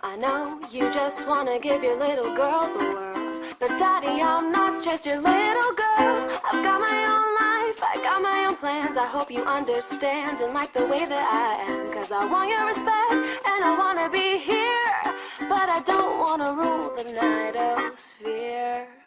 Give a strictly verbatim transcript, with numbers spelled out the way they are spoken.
I know you just wanna give your little girl the world, but daddy, I'm not just your little girl. I've got my own life, I got my own plans. I hope you understand and like the way that I am, cause I want your respect and I wanna be here, but I don't wanna rule the night of fear.